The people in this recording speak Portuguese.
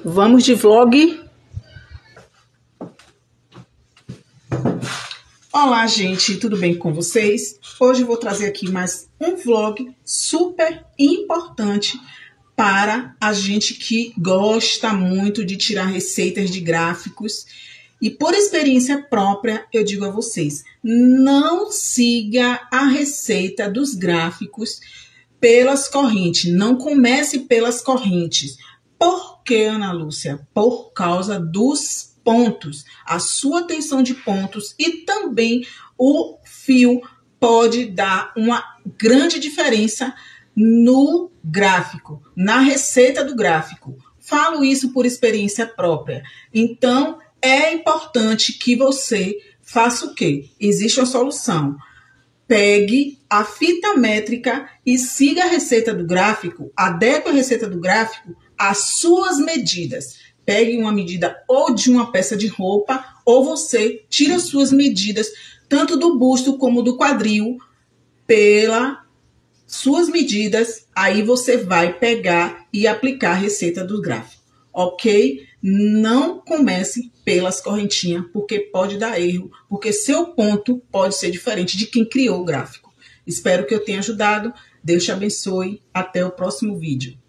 Vamos de vlog. Olá, gente, tudo bem com vocês? Hoje eu vou trazer aqui mais um vlog super importante para a gente que gosta muito de tirar receitas de gráficos. E por experiência própria, eu digo a vocês, não siga a receita dos gráficos pelas correntes. Não comece pelas correntes. Por que, Ana Lúcia? Por causa dos pontos. A sua tensão de pontos e também o fio pode dar uma grande diferença no gráfico, na receita do gráfico. Falo isso por experiência própria. Então, é importante que você faça o quê? Existe uma solução. Pegue a fita métrica e siga a receita do gráfico, adeque a receita do gráfico às suas medidas. Pegue uma medida ou de uma peça de roupa, ou você tira as suas medidas, tanto do busto como do quadril, pelas suas medidas, aí você vai pegar e aplicar a receita do gráfico, ok? Não comece pelas correntinhas, porque pode dar erro, porque seu ponto pode ser diferente de quem criou o gráfico. Espero que eu tenha ajudado. Deus te abençoe. Até o próximo vídeo.